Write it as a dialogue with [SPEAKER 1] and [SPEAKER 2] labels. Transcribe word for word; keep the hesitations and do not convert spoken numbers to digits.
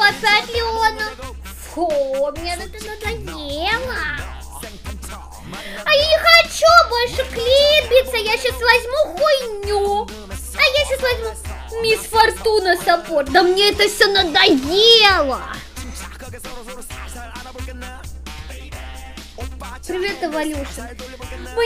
[SPEAKER 1] опять Леона. Фу, мне это надоело. А я не хочу больше клипиться. Я сейчас возьму хуйню. А я сейчас возьму Мисс Фортуна саппорт. Да мне это все надоело. Привет, Эволюшн.